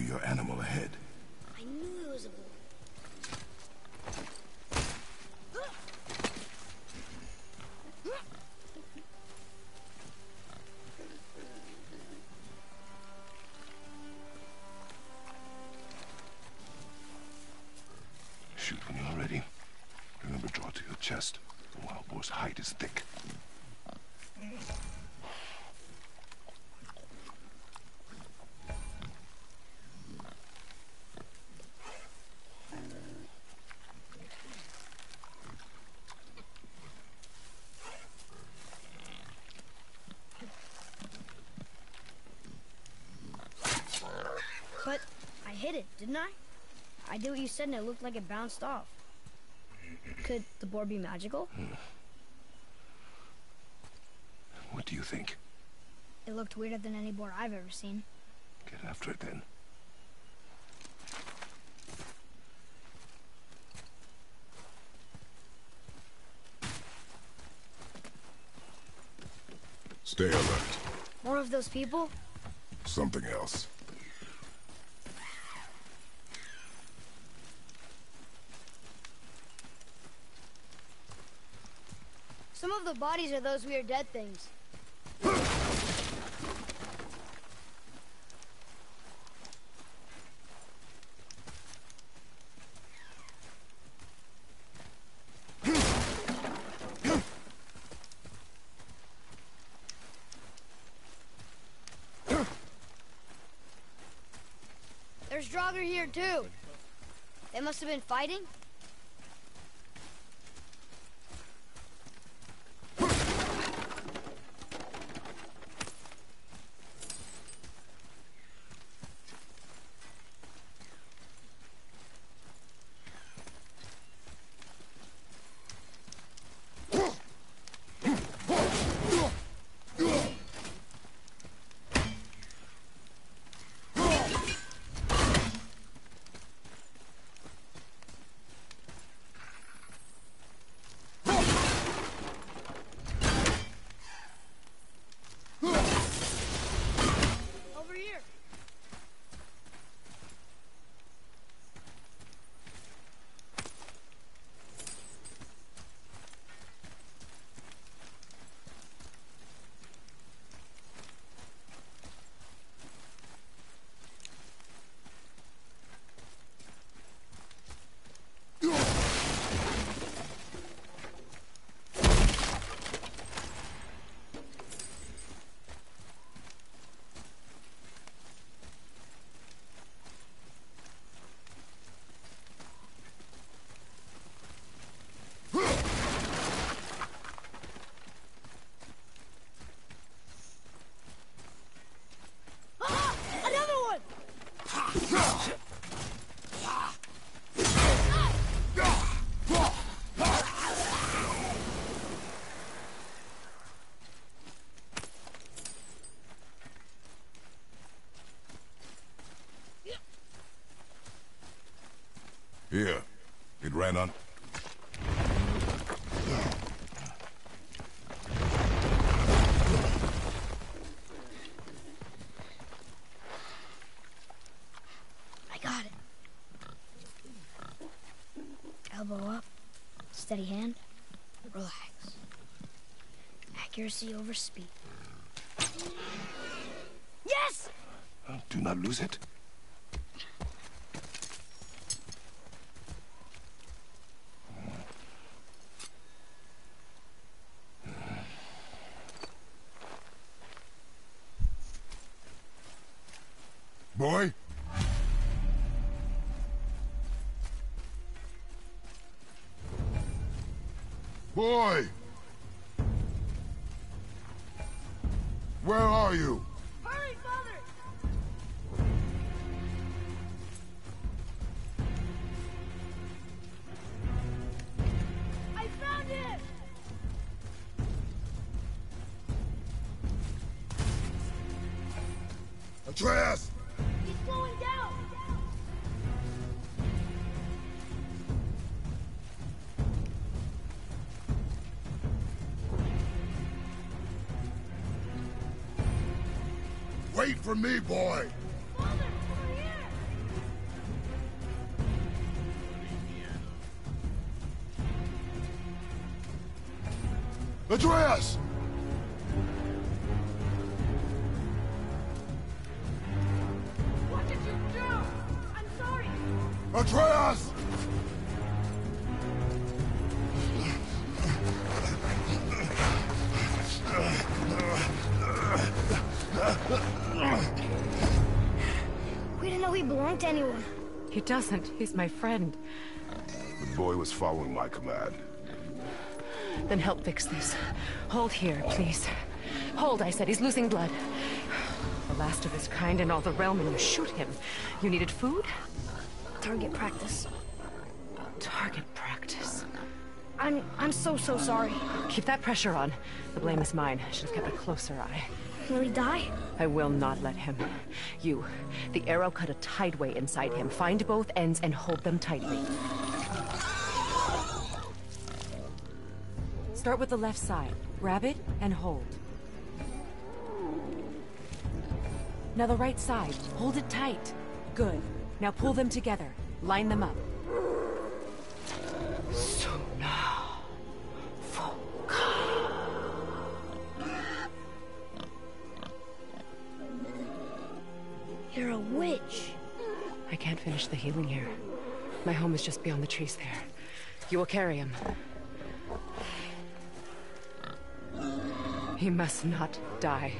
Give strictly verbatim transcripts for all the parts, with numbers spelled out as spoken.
your animal ahead. I knew it was a boar. Shoot when you're ready. Remember, draw to your chest. The wild boar's hide is thick. But I hit it, didn't I? I did what you said and it looked like it bounced off. Could the boar be magical? Hmm. What do you think? It looked weirder than any boar I've ever seen. Get after it then. Stay alert. More of those people? Something else. Some of the bodies are those weird dead things. There's Draugr here too. They must have been fighting. Here. It ran on... I got it. Elbow up. Steady hand. Relax. Accuracy over speed. Yes! Uh, do not lose it. Boy? Boy! Where are you? Hurry, Father! I found him! Atreus! He's slowing down! Wait for me, boy! Father, over here! Atreus! What did you do? I'm sorry. Atreus! We didn't know he belonged to anyone. He doesn't. He's my friend. The boy was following my command. Then help fix this. Hold here, please. Hold, I said. He's losing blood. The last of his kind in all the realm, and you shoot him. You needed food? Target practice. Target practice. I'm... I'm so, so sorry. Keep that pressure on. The blame is mine. I should have kept a closer eye. Will he die? I will not let him. You, the arrow cut a tideway inside him. Find both ends and hold them tightly. Start with the left side. Grab it and hold. Now the right side. Hold it tight. Good. Now pull them together. Line them up. You're a witch. I can't finish the healing here. My home is just beyond the trees there. You will carry him. He must not die.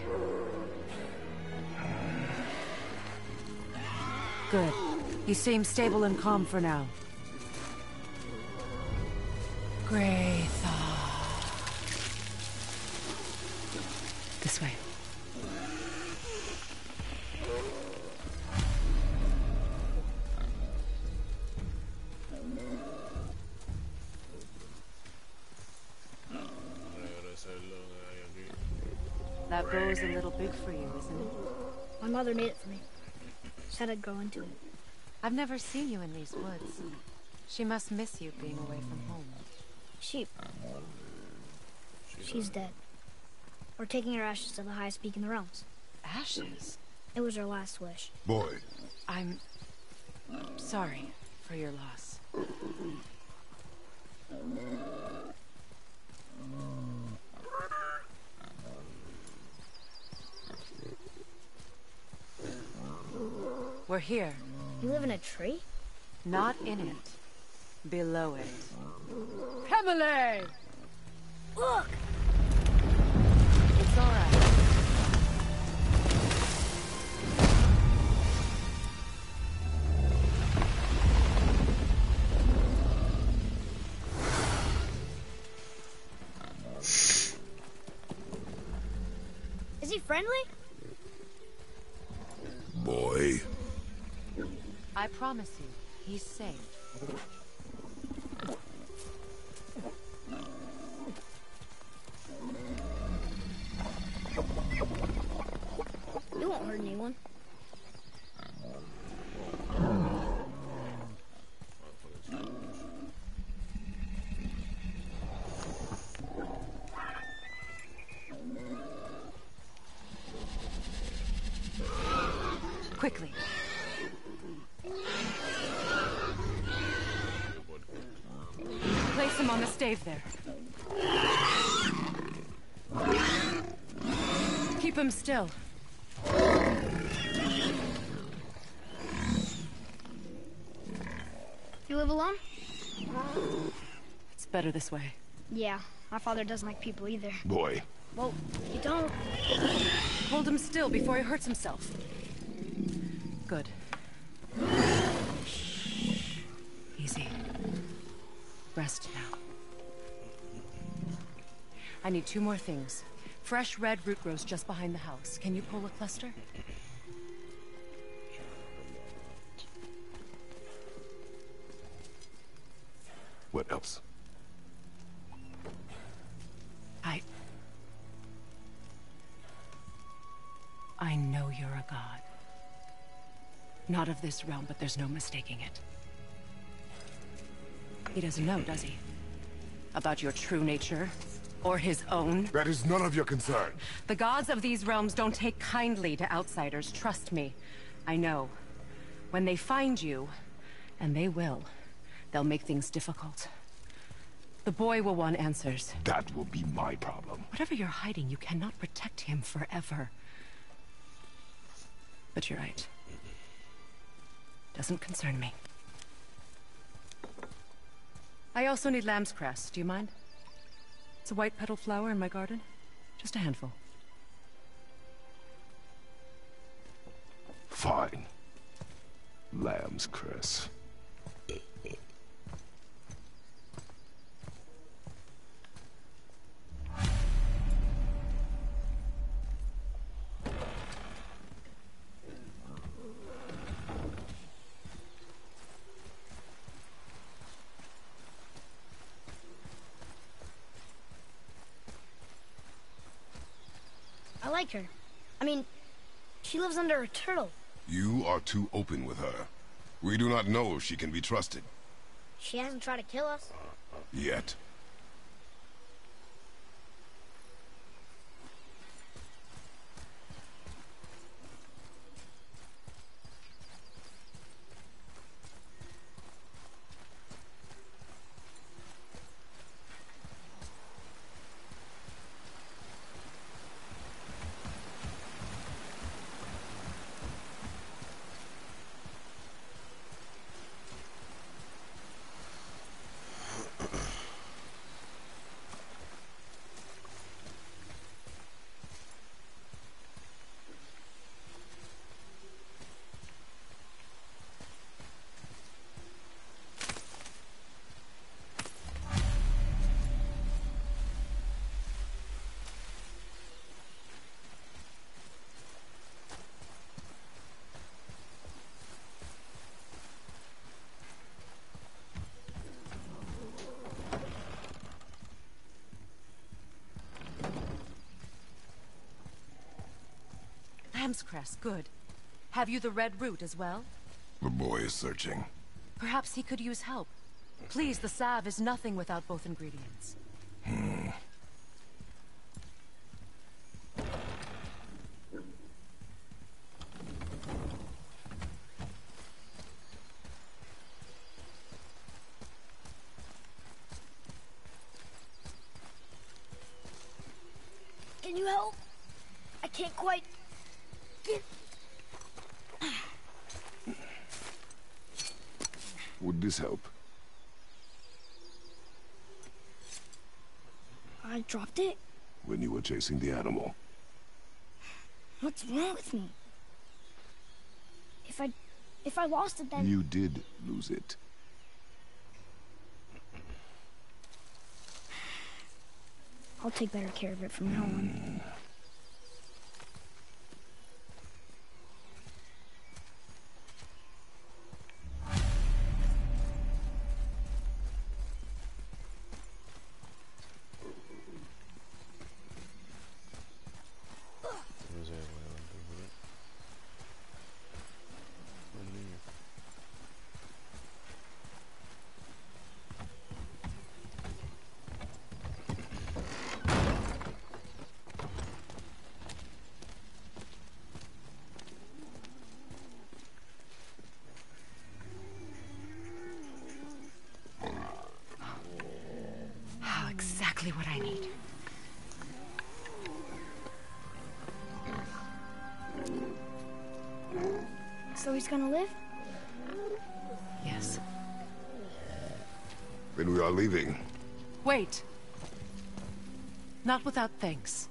Good. He seems stable and calm for now. Graytha. This way. That bow's a little big for you, isn't it? My mother made it for me. Said I'd grow into it. I've never seen you in these woods. She must miss you being away from home. She... She's dead. We're taking her ashes to the highest peak in the realms. Ashes? It was her last wish. Boy. I'm... sorry for your loss. We're here. You live in a tree? Not in it. Below it. Emily! Look! It's all right. Is he friendly? Boy. I promise you, he's safe. You won't hurt anyone. Quickly. Place him on the stave there. Keep him still. You live alone? It's better this way. Yeah, my father doesn't like people either. Boy. Well, you don't... Hold him still before he hurts himself. Good. Easy. Rest now. I need two more things. Fresh red root grows just behind the house. Can you pull a cluster? What else? I... I know you're a god. Not of this realm, but there's no mistaking it. He doesn't know, does he? About your true nature? Or his own? That is none of your concern. The gods of these realms don't take kindly to outsiders, trust me. I know. When they find you, and they will, they'll make things difficult. The boy will want answers. That will be my problem. Whatever you're hiding, you cannot protect him forever. But you're right. Doesn't concern me. I also need lamb's cress. Do you mind? It's a white petal flower in my garden. Just a handful. Fine. Lamb's cress. I like her. I mean, she lives under a turtle. You are too open with her. We do not know if she can be trusted. She hasn't tried to kill us. Yet. Lamb's cress, good. Have you the red root as well? The boy is searching. Perhaps he could use help. Please, the salve is nothing without both ingredients. Hmm. Can you help? I can't quite get... Would this help? I dropped it? When you were chasing the animal. What's wrong with me? If I... if I lost it, then... You did lose it. I'll take better care of it from now on. Exactly what I need. So he's gonna live? Yes. Then we are leaving. Wait. Not without thanks.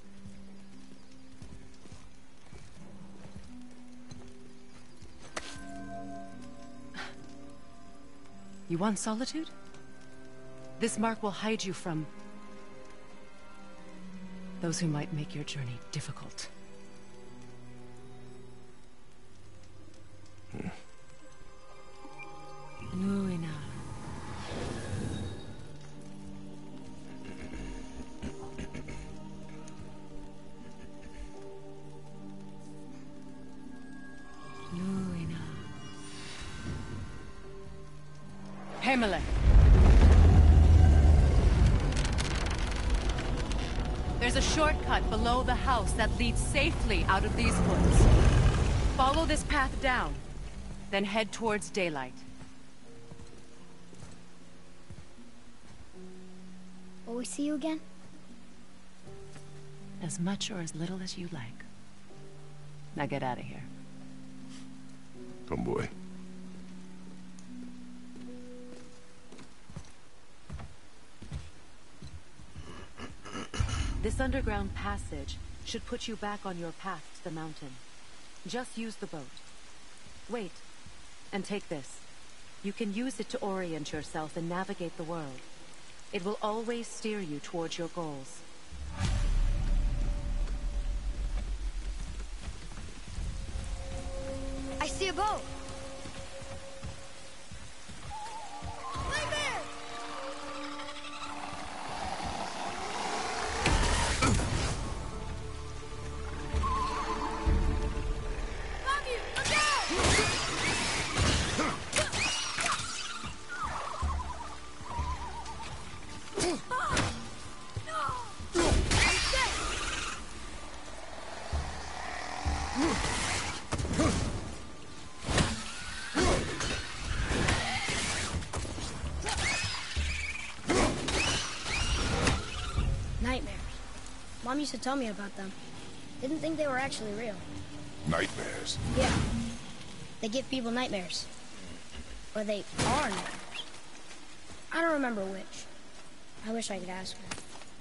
You want solitude? This mark will hide you from those who might make your journey difficult. Hmm. Nuina. Nuina. Hemele. There's a shortcut below the house that leads safely out of these woods. Follow this path down, then head towards daylight. Will we see you again? As much or as little as you like. Now get out of here. Come, boy. This underground passage should put you back on your path to the mountain. Just use the boat. Wait, and take this. You can use it to orient yourself and navigate the world. It will always steer you towards your goals. I see a boat! Nightmare! Mommy, look out! Nightmares. Mom used to tell me about them. Didn't think they were actually real. Nightmares. Yeah. They give people nightmares. Or they are nightmares. I don't remember which. I wish I could ask her.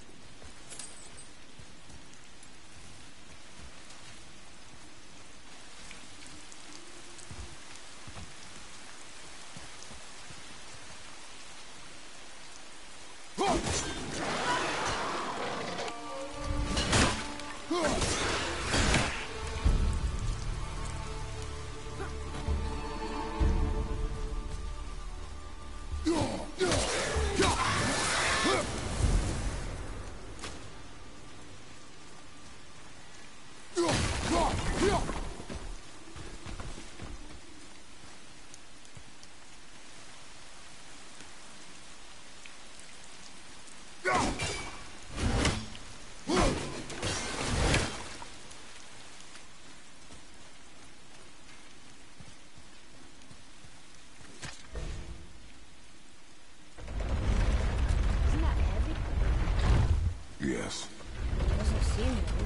Isn't that heavy? Yes. Doesn't seem heavy.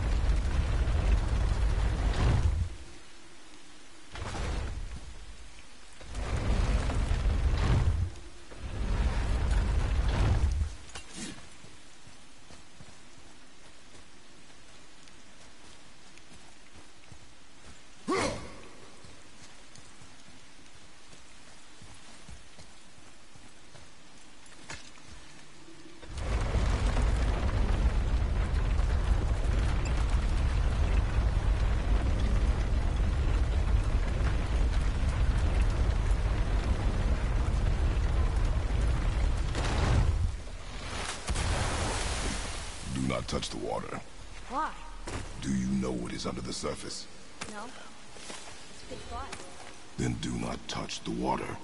Do not touch the water. Why? Do you know what is under the surface? No. It's a good spot. Then do not touch the water.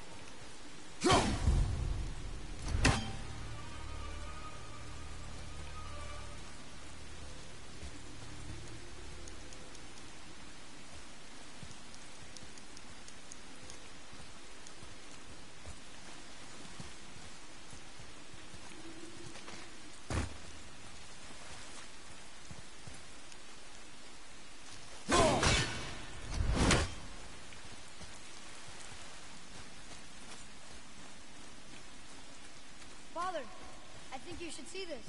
Father, I think you should see this.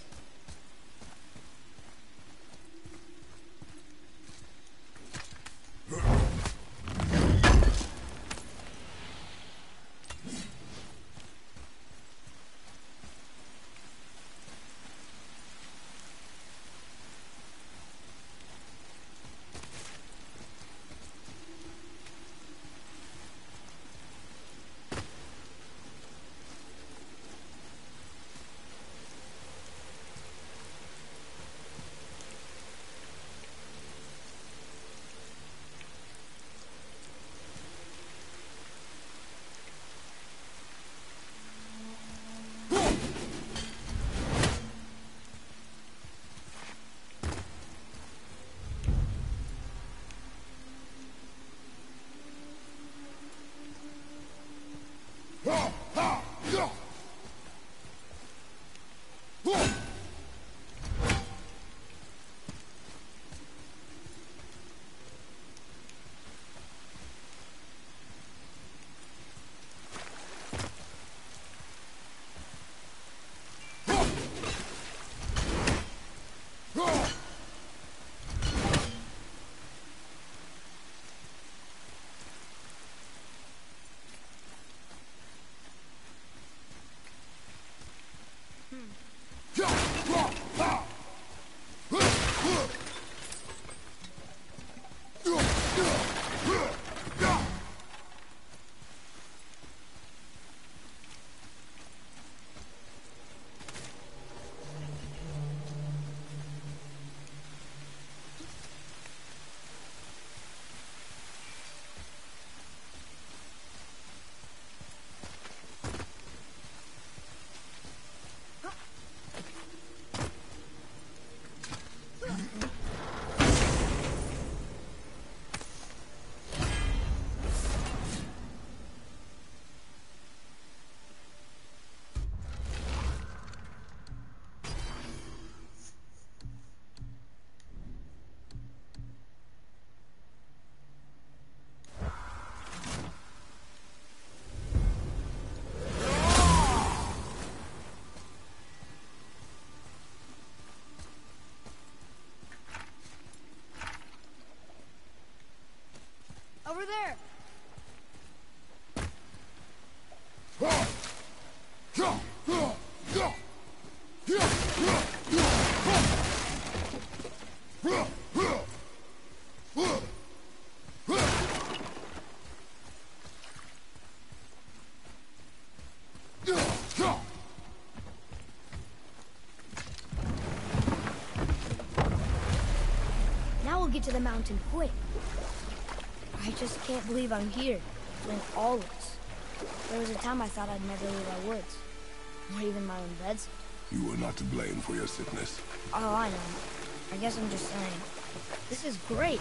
get to the mountain quick. I just can't believe I'm here, doing all this. There was a time I thought I'd never leave our woods, or even my own beds. You were not to blame for your sickness. Oh, I know. I guess I'm just saying. This is great.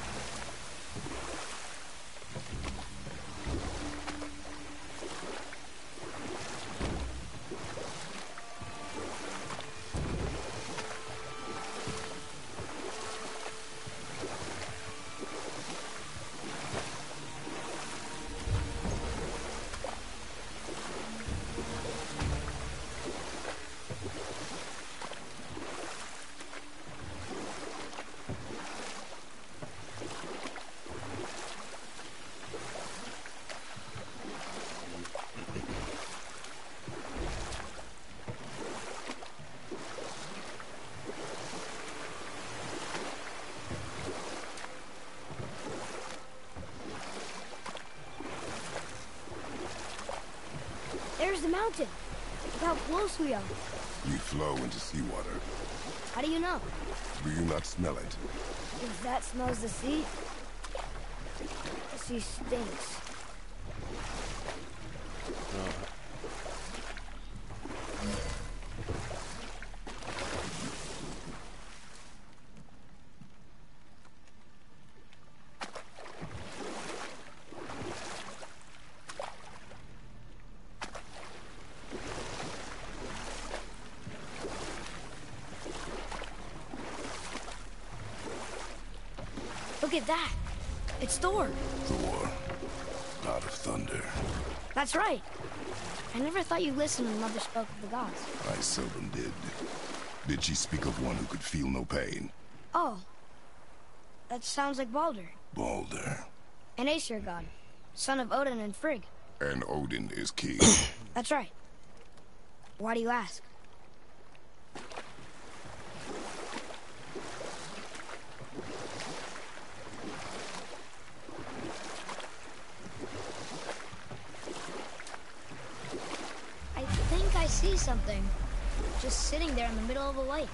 There's the mountain. Look how close we are. We flow into seawater. How do you know? Do you not smell it? If that smells the sea, the sea stinks. Look at that. It's Thor. Thor, god of thunder. That's right. I never thought you listened when Mother spoke of the gods. I seldom did. Did she speak of one who could feel no pain? Oh. That sounds like Baldur. Baldur. An Aesir god. Son of Odin and Frigg. And Odin is king. That's right. Why do you ask? I think I see something. Just sitting there in the middle of a lake.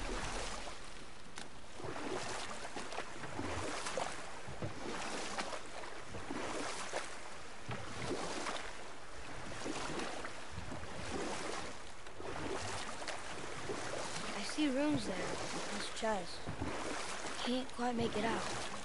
I see runes there, in this chest. Can't quite make it out.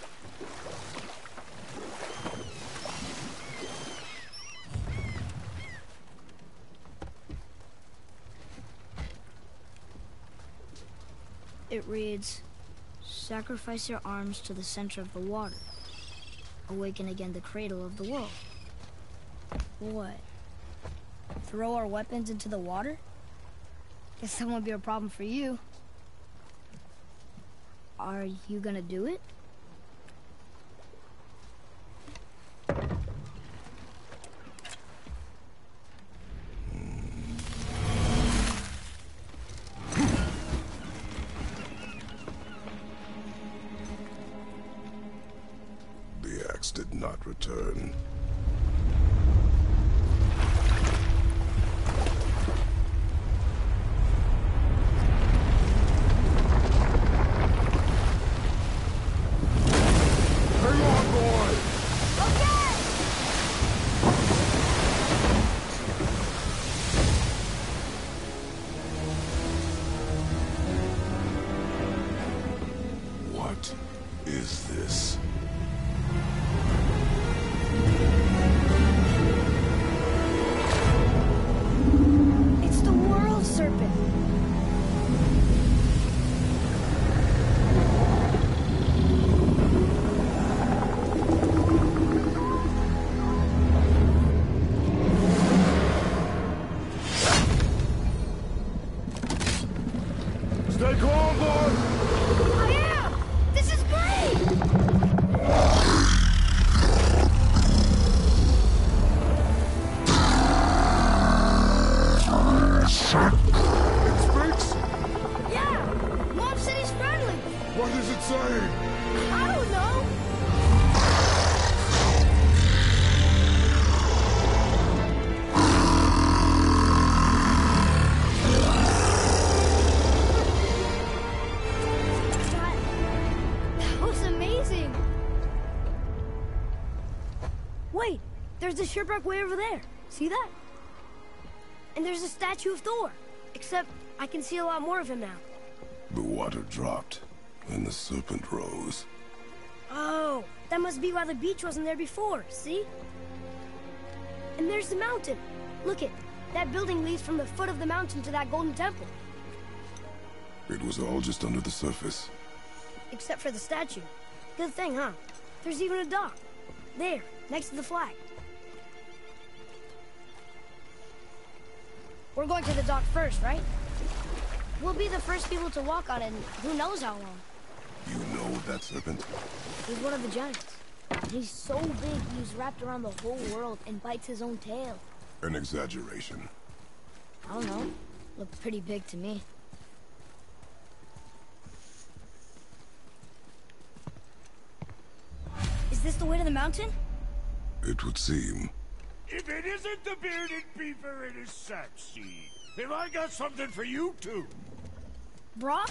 It reads, sacrifice your arms to the center of the water. Awaken again the cradle of the world. What? Throw our weapons into the water? Guess that won't be a problem for you. Are you gonna do it? The axe did not return. What is this? It's the world serpent. Stay calm, boy! I am! This is great! It speaks? Yeah! Mom said he's friendly! What is it saying? I don't know! That, that was amazing! There's a shipwreck way over there. See that? And there's a statue of Thor. Except I can see a lot more of him now. The water dropped, and the serpent rose. Oh, that must be why the beach wasn't there before, see? And there's the mountain. Look it, that building leads from the foot of the mountain to that golden temple. It was all just under the surface. Except for the statue. Good thing, huh? There's even a dock. There, next to the flag. We're going to the dock first, right? We'll be the first people to walk on it in who knows how long. You know that serpent? He's one of the giants. He's so big he's wrapped around the whole world and bites his own tail. An exaggeration. I don't know. Looked pretty big to me. Is this the way to the mountain? It would seem. If it isn't the bearded beaver, it is Sapseed. Have I got something for you too? Brock?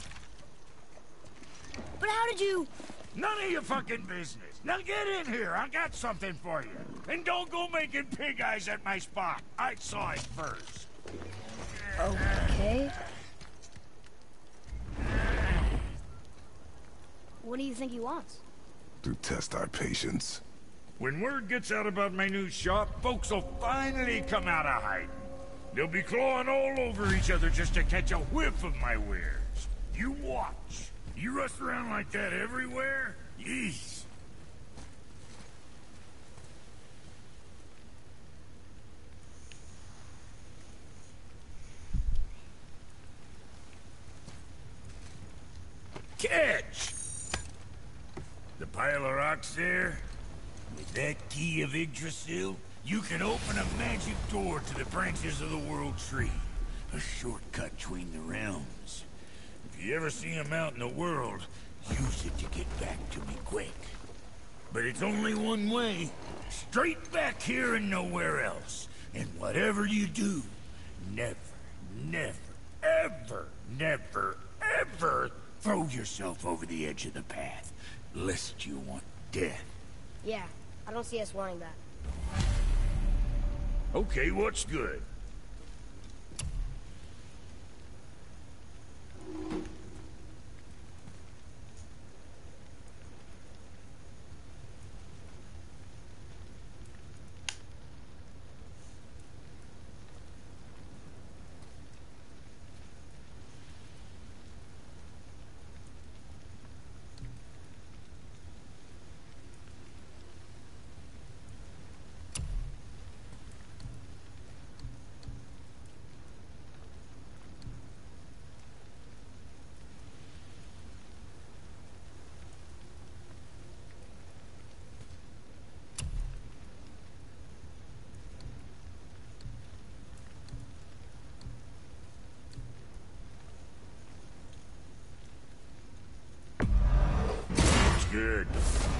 But how did you... None of your fucking business. Now get in here. I got something for you. And don't go making pig eyes at my spot. I saw it first. Okay. What do you think he wants? To test our patience. When word gets out about my new shop, folks will finally come out of hiding. They'll be clawing all over each other just to catch a whiff of my wares. You watch. You rush around like that everywhere? Yeesh. Catch! The pile of rocks there? With that key of Yggdrasil, you can open a magic door to the branches of the World Tree. A shortcut between the realms. If you ever see him out in the world, use it to get back to me quick. But it's only one way. Straight back here and nowhere else. And whatever you do, never, never, ever, never, ever throw yourself over the edge of the path, lest you want death. Yeah, I don't see us wanting that. Okay, what's good? Good.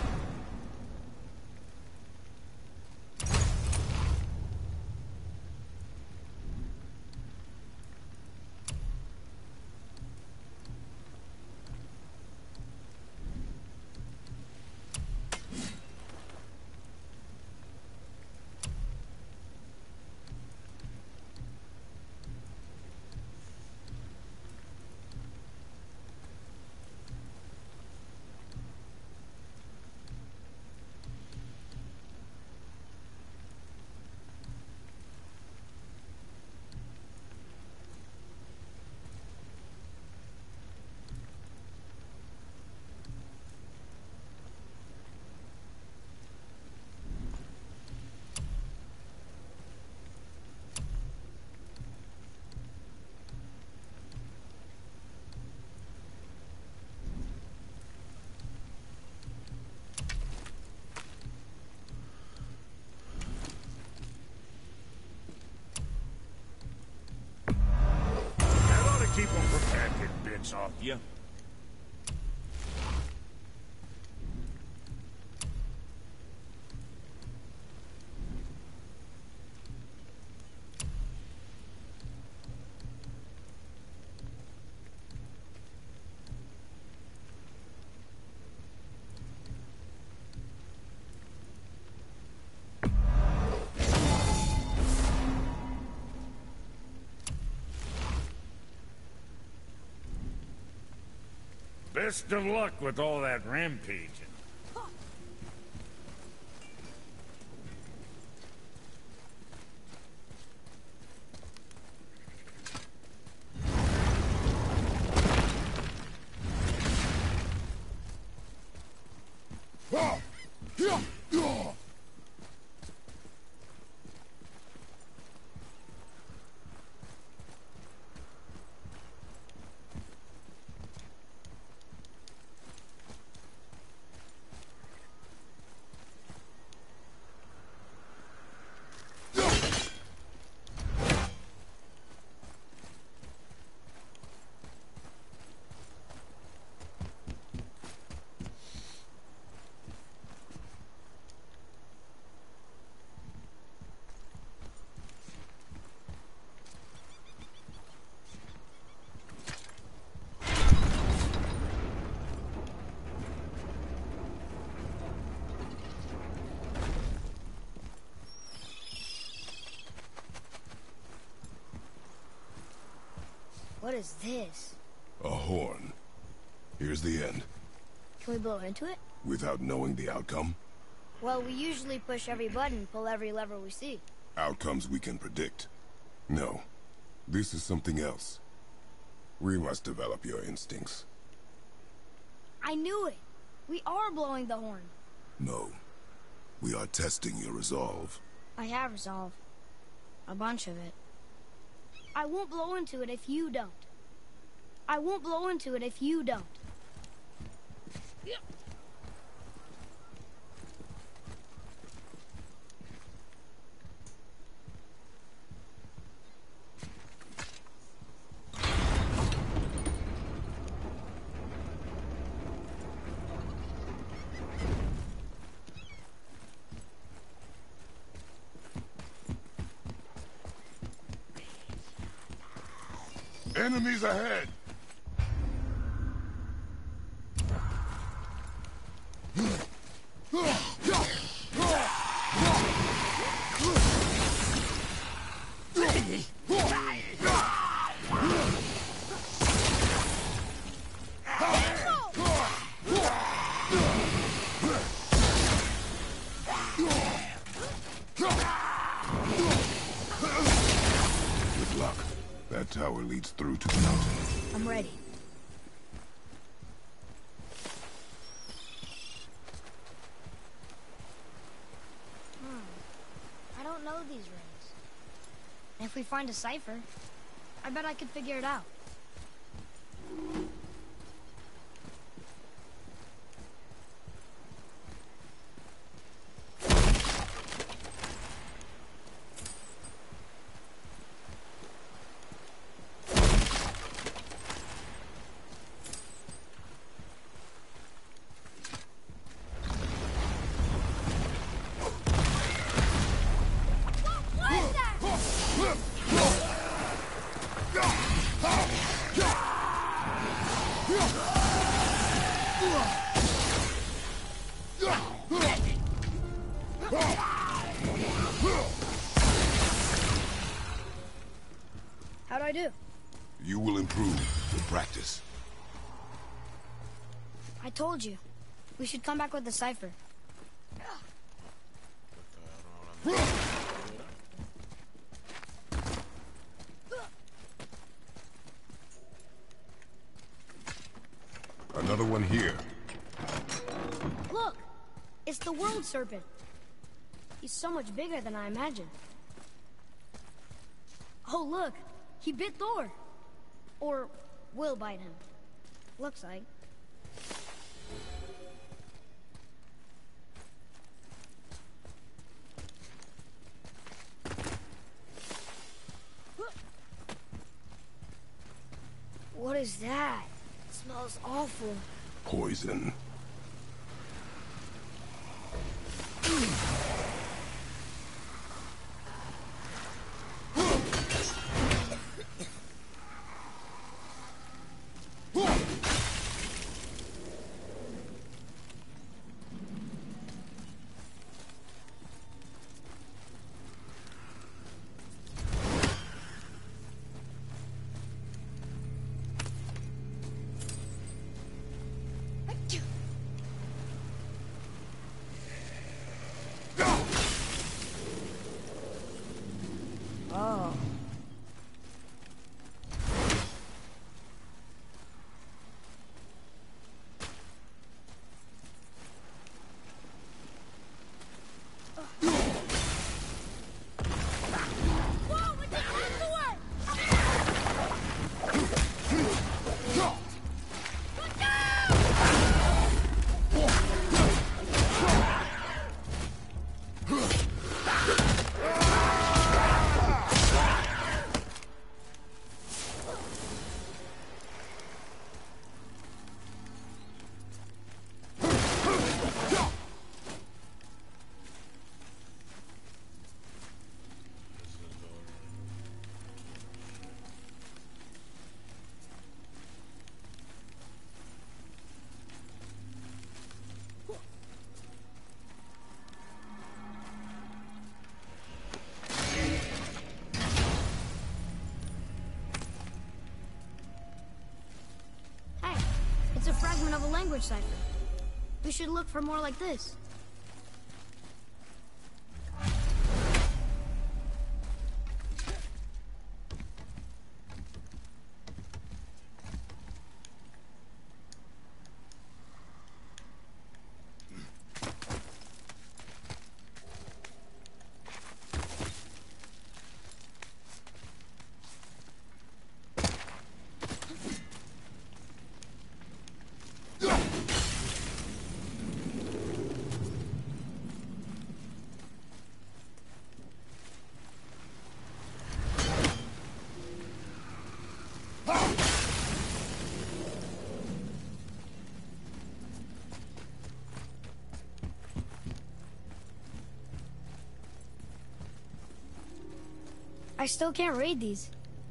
Keep them from packing bits off you. Best of luck with all that rampaging. What is this? A horn. Here's the end. Can we blow into it? Without knowing the outcome? Well, we usually push every button, pull every lever we see. Outcomes we can predict. No. This is something else. We must develop your instincts. I knew it! We are blowing the horn. No. We are testing your resolve. I have resolve. A bunch of it. I won't blow into it if you don't. I won't blow into it if you don't. Enemies ahead! Good luck. That tower leads through to the mountain. I'm ready. Hmm. I don't know these rings. And if we find a cipher, I bet I could figure it out. How'd I do? You will improve with practice. I told you. We should come back with the cipher. Another one here. Look! It's the World Serpent. He's so much bigger than I imagined. Oh, look! He bit Thor! Or will bite him. Looks like. What is that? It smells awful. Poison. Oh. It's a fragment of a language cipher. We should look for more like this. I still can't read these.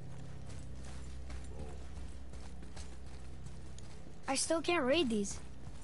I still can't read these.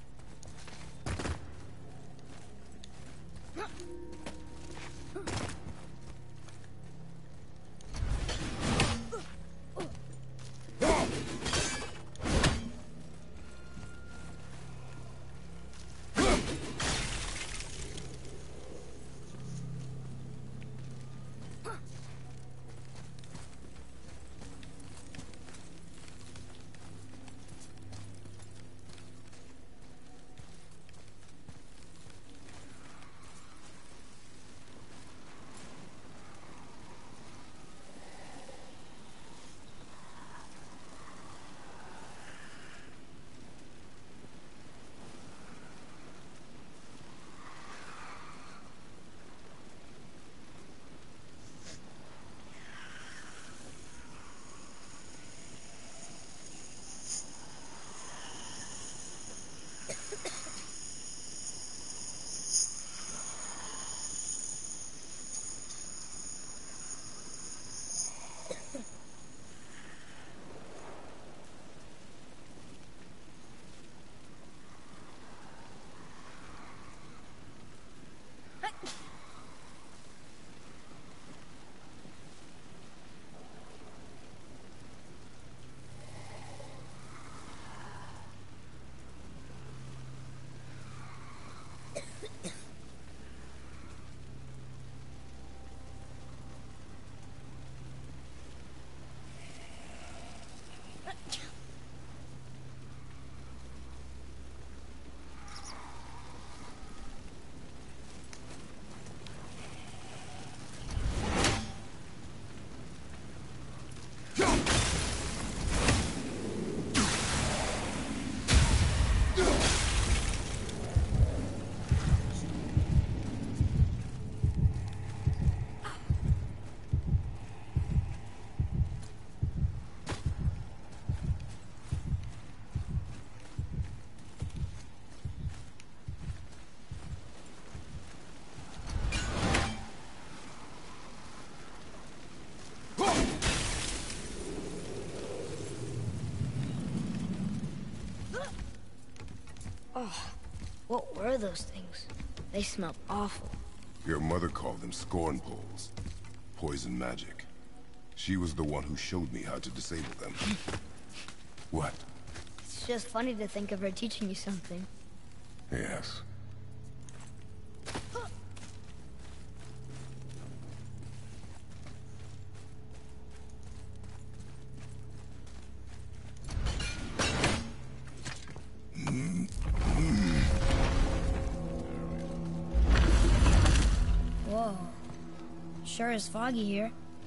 Oh, what were those things? They smelled awful. Your mother called them scorn poles. Poison magic. She was the one who showed me how to disable them. What? It's just funny to think of her teaching you something. Yes. Sure is foggy here.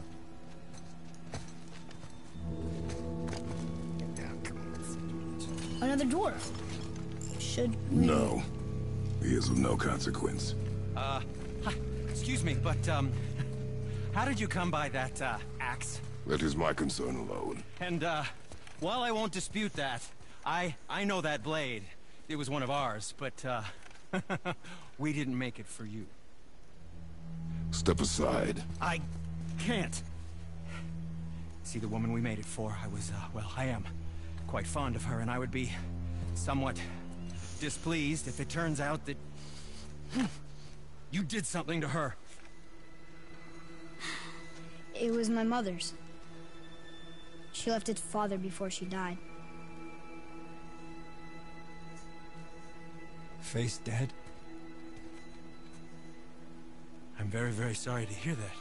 Another dwarf. Should we... No. He is of no consequence. Uh, hi. Excuse me, but, um... how did you come by that, uh, axe? That is my concern alone. And, uh, while I won't dispute that, I... I know that blade. It was one of ours, but, uh... we didn't make it for you. Step aside. I can't. See, the woman we made it for, I was, uh, well, I am quite fond of her, and I would be somewhat displeased if it turns out that you did something to her. It was my mother's. She left its father before she died. Face dead? I'm very, very sorry to hear that.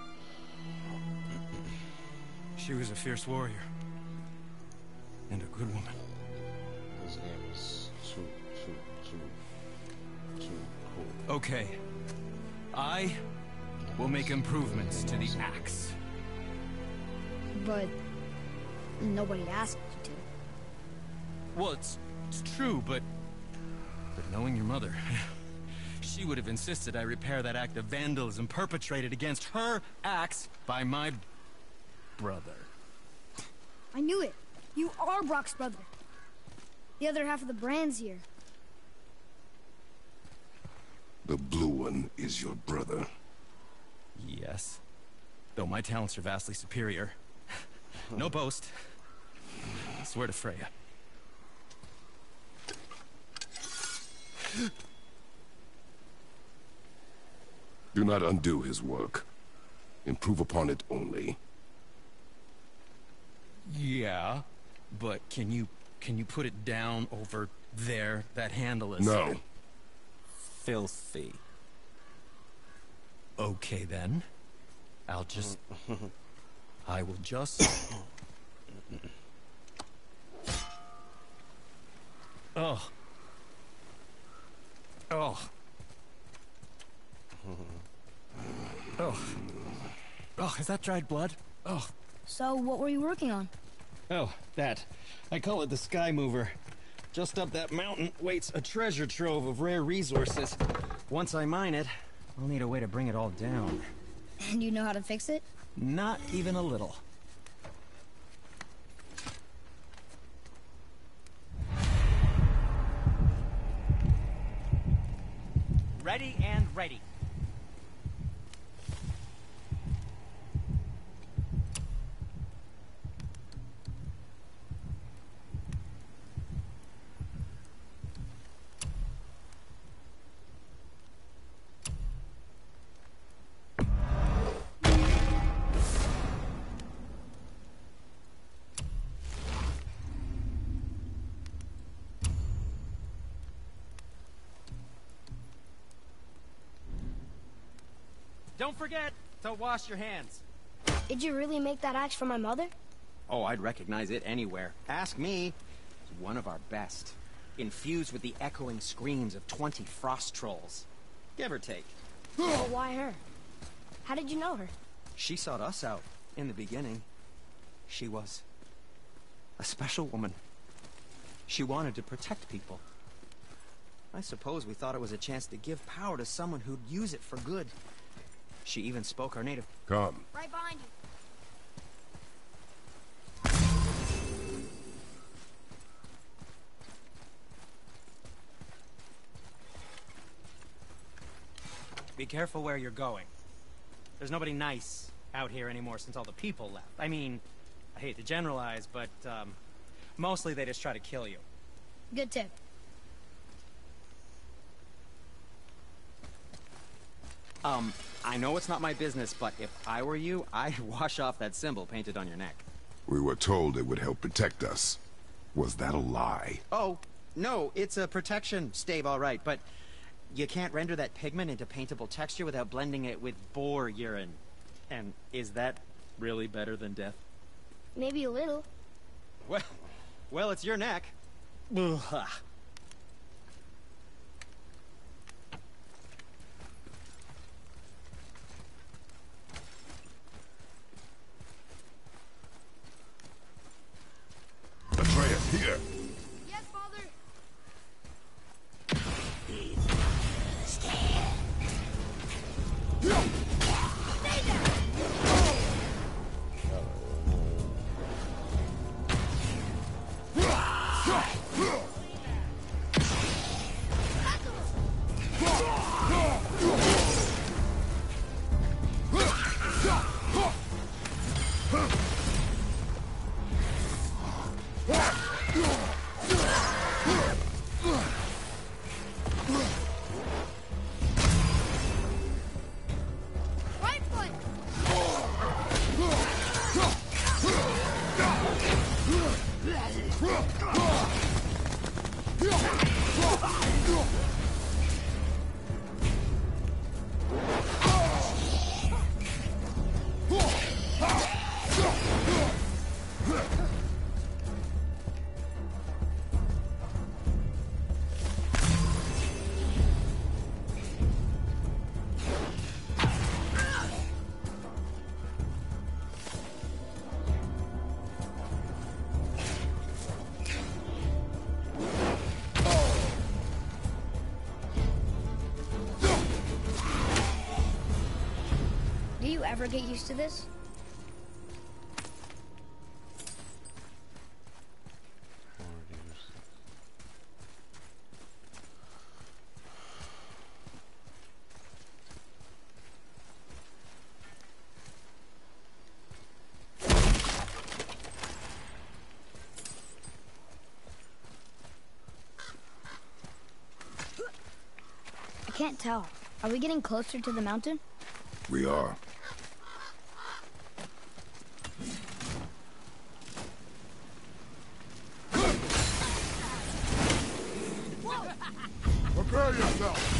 She was a fierce warrior. And a good woman. This game is too, too, too, too cool. Okay. I will make improvements to the axe. But nobody asked you to. Well, it's, it's true, but... But knowing your mother... She would have insisted I repair that act of vandalism perpetrated against her axe by my... brother. I knew it. You are Brock's brother. The other half of the brand's here. The blue one is your brother. Yes. Though my talents are vastly superior. No boast. I swear to Freya. Do not undo his work. Improve upon it only. Yeah, but can you can you put it down over there? That handle is No. filthy. Okay then. I'll just I will just Oh. Oh. Oh. Oh, is that dried blood? Oh. So, what were you working on? Oh, that. I call it the Sky Mover. Just up that mountain waits a treasure trove of rare resources. Once I mine it, I'll need a way to bring it all down. And you know how to fix it? Not even a little. Ready and ready. Don't forget to wash your hands. Did you really make that axe for my mother? Oh, I'd recognize it anywhere. Ask me. It's one of our best. Infused with the echoing screams of twenty frost trolls. Give or take. Well, why her? How did you know her? She sought us out in the beginning. She was a special woman. She wanted to protect people. I suppose we thought it was a chance to give power to someone who'd use it for good. She even spoke our native... Come. Right behind you. Be careful where you're going. There's nobody nice out here anymore since all the people left. I mean, I hate to generalize, but, um, mostly they just try to kill you. Good tip. Um, I know it's not my business, but if I were you, I'd wash off that symbol painted on your neck. We were told it would help protect us. Was that a lie? Oh, no, it's a protection stave, all right, but you can't render that pigment into paintable texture without blending it with boar urine. And is that really better than death? Maybe a little. Well, well, it's your neck. Ugh. ever get used to this? I can't tell. Are we getting closer to the mountain? We are. Prepare yourself!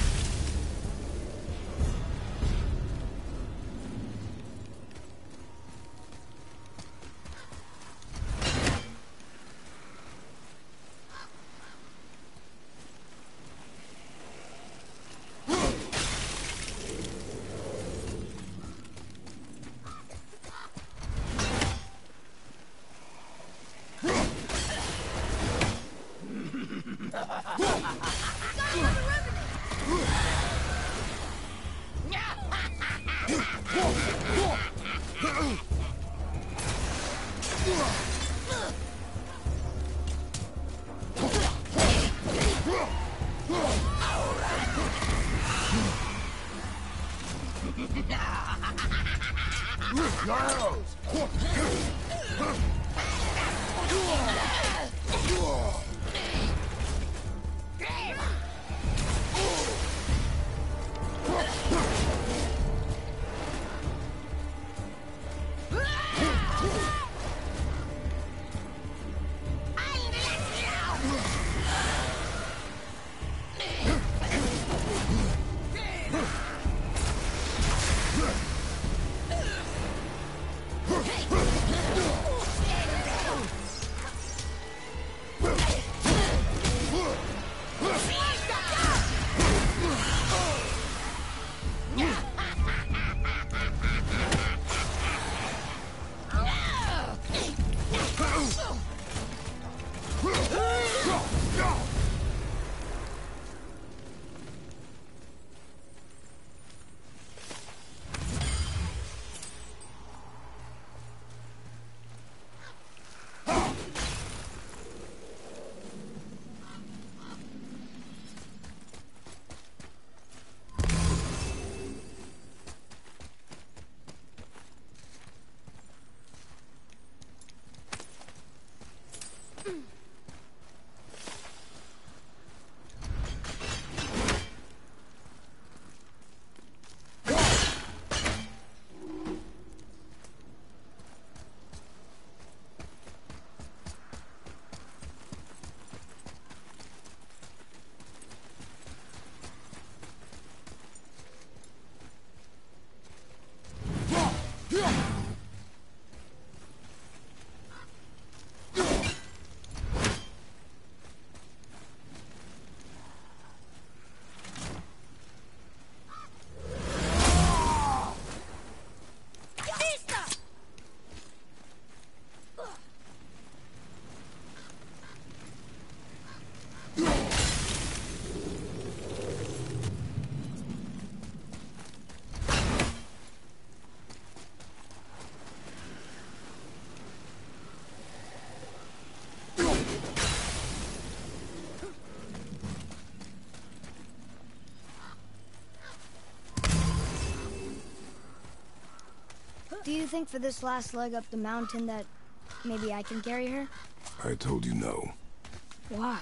Do you think for this last leg up the mountain that maybe I can carry her? I told you no. Why?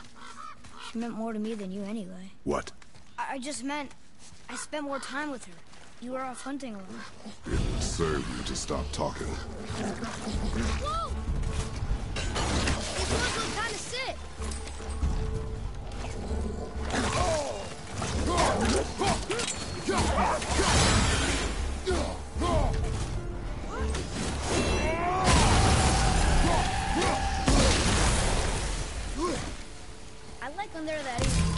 She meant more to me than you anyway. What? I, I just meant I spent more time with her. You were off hunting alone. It would serve you to stop talking. Whoa! These woods look kind of sick. I like when they're that easy.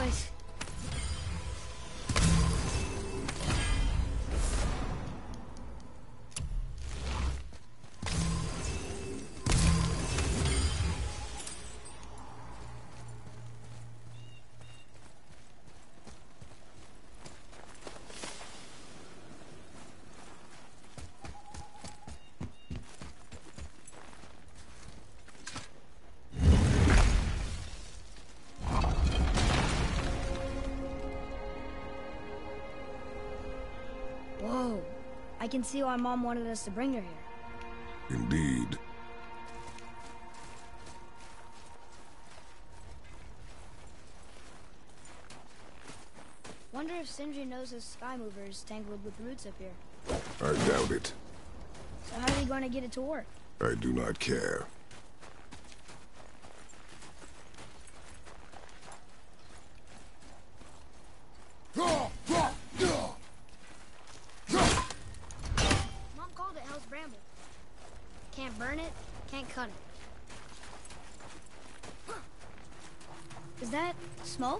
Nice. Whoa. I can see why Mom wanted us to bring her here. Indeed. Wonder if Sindri knows his sky mover is tangled with roots up here. I doubt it. So how are we going to get it to work? I do not care. Mom called it Hell's Bramble. Can't burn it, can't cut it. Is that smoke?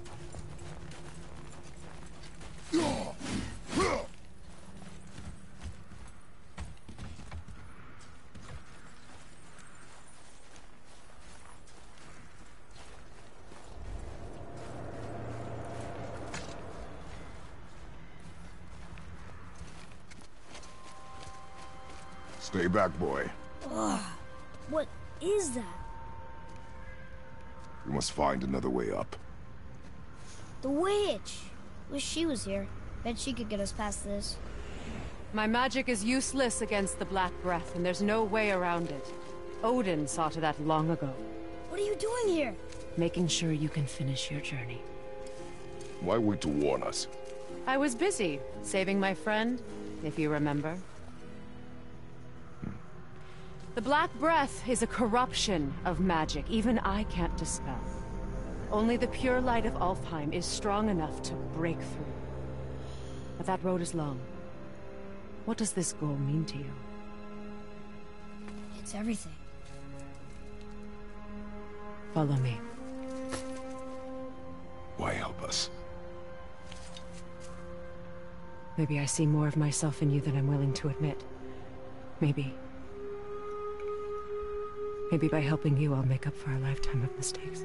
Stay back, boy. Ugh. What is that? We must find another way up. The witch! Wish she was here. Bet she could get us past this. My magic is useless against the Black Breath, and there's no way around it. Odin saw to that long ago. What are you doing here? Making sure you can finish your journey. Why wait to warn us? I was busy, saving my friend, if you remember. The Black Breath is a corruption of magic even I can't dispel. Only the pure light of Alfheim is strong enough to break through. But that road is long. What does this goal mean to you? It's everything. Follow me. Why help us? Maybe I see more of myself in you than I'm willing to admit. Maybe. Maybe by helping you, I'll make up for a lifetime of mistakes.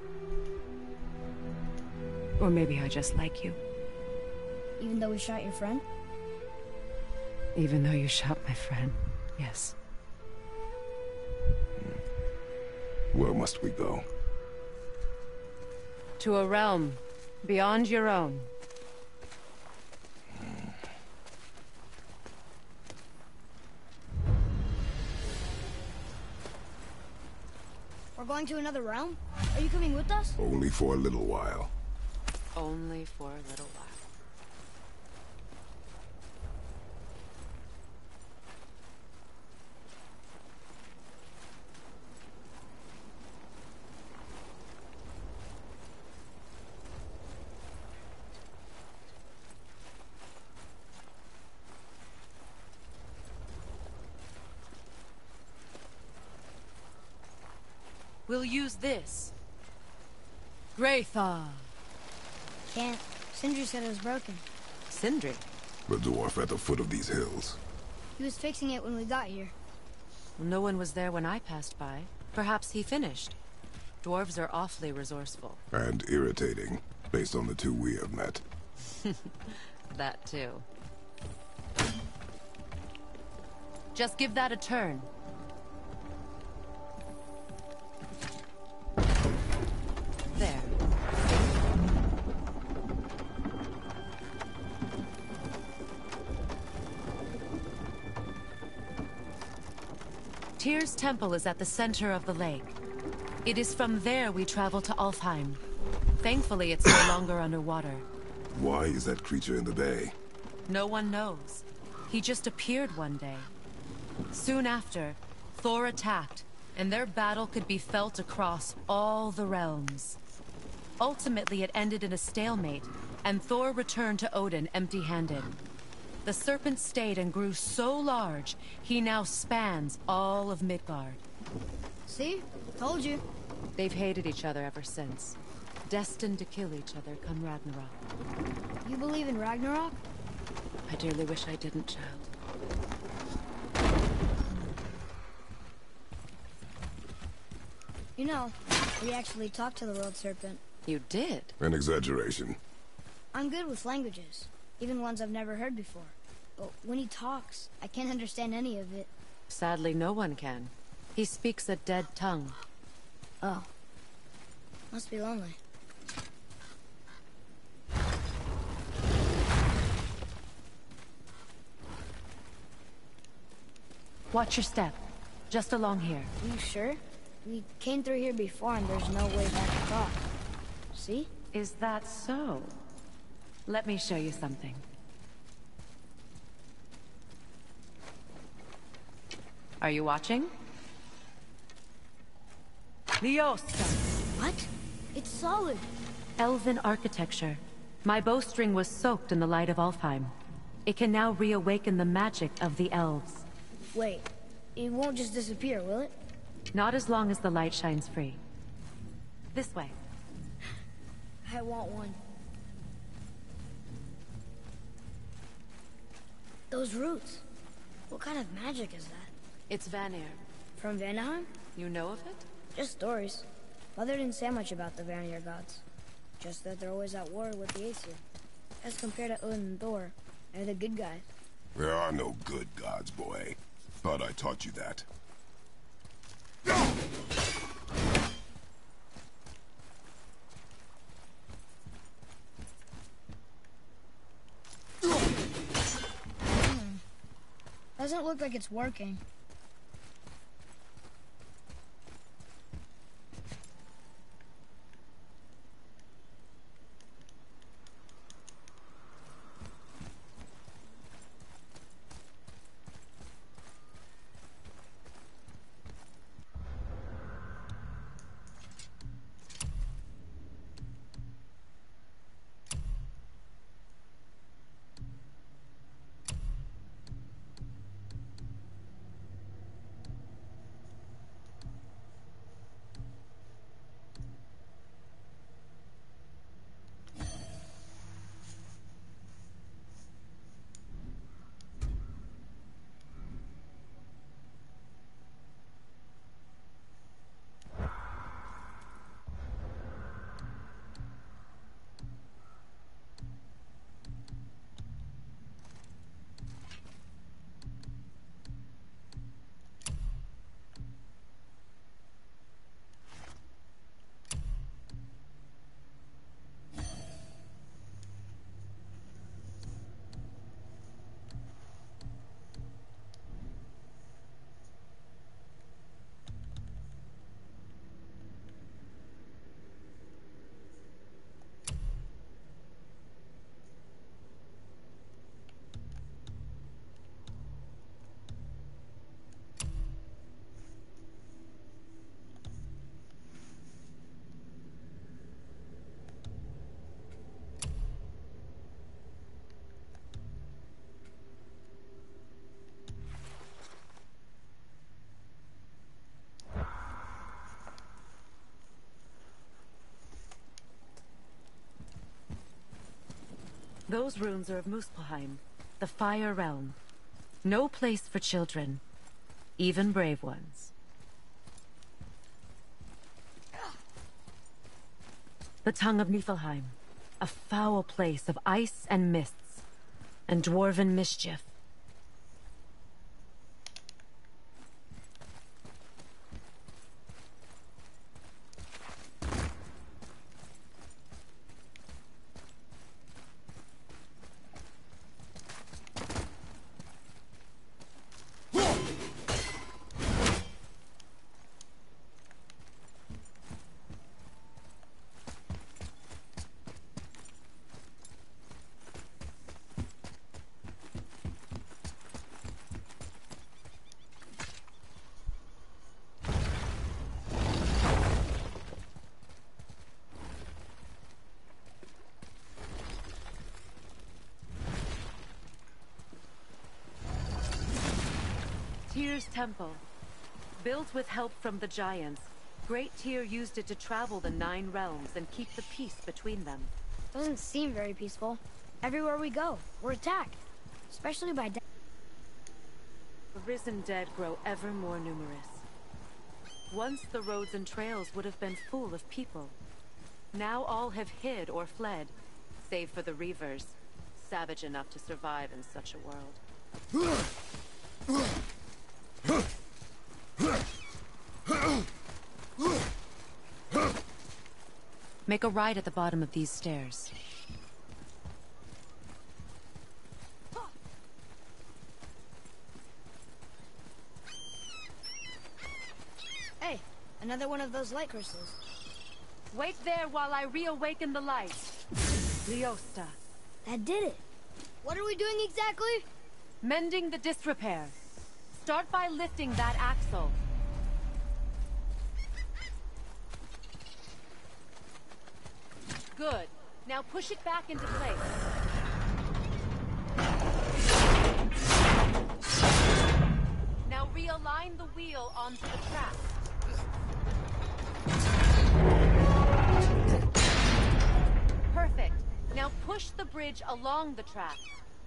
Or maybe I just like you. Even though we shot your friend? Even though you shot my friend, yes. Where must we go? To a realm beyond your own. We're going to another realm? Are you coming with us? Only for a little while. Only for a little while. We'll use this. Graythaw. Can't. Sindri said it was broken. Sindri? The dwarf at the foot of these hills. He was fixing it when we got here. No one was there when I passed by. Perhaps he finished. Dwarves are awfully resourceful. And irritating, based on the two we have met. That too. Just give that a turn. There. Tyr's temple is at the center of the lake. It is from there we travel to Alfheim. Thankfully, it's no longer underwater. Why is that creature in the bay? No one knows. He just appeared one day. Soon after, Thor attacked, and their battle could be felt across all the realms. Ultimately, it ended in a stalemate, and Thor returned to Odin empty-handed. The serpent stayed and grew so large, he now spans all of Midgard. See? Told you. They've hated each other ever since. destined to kill each other come Ragnarok. You believe in Ragnarok? I dearly wish I didn't, child. You know, we actually talked to the World Serpent. You did? An exaggeration. I'm good with languages, even ones I've never heard before. But when he talks, I can't understand any of it. Sadly, no one can. He speaks a dead tongue. Oh. Must be lonely. Watch your step. Just along here. Are you sure? We came through here before and there's no way back across. See? Is that so? Let me show you something. Are you watching? Liosta! What? It's solid. Elven architecture. My bowstring was soaked in the light of Alfheim. It can now reawaken the magic of the elves. Wait, it won't just disappear, will it? Not as long as the light shines free. This way. I want one. Those roots. What kind of magic is that? It's Vanir. From Vanaheim? You know of it? Just stories. Mother didn't say much about the Vanir gods. Just that they're always at war with the Aesir. As compared to Odin and Thor, they're the good guys. There are no good gods, boy. Thought I taught you that. Doesn't look like it's working. Those runes are of Muspelheim, the Fire Realm. No place for children, even brave ones. The Tongue of Niflheim, a foul place of ice and mists, and dwarven mischief. Tyr's Temple, built with help from the Giants, Great Tyr used it to travel the Nine Realms and keep the peace between them. Doesn't seem very peaceful. Everywhere we go, we're attacked. Especially by death. The risen dead grow ever more numerous. Once the roads and trails would have been full of people. Now all have hid or fled, save for the Reavers, savage enough to survive in such a world. Make a right at the bottom of these stairs. Hey, another one of those light crystals. Wait there while I reawaken the light. Leosta. That did it. What are we doing exactly? Mending the disrepair. Start by lifting that axle. Good. Now push it back into place. Now realign the wheel onto the track. Perfect. Now push the bridge along the track.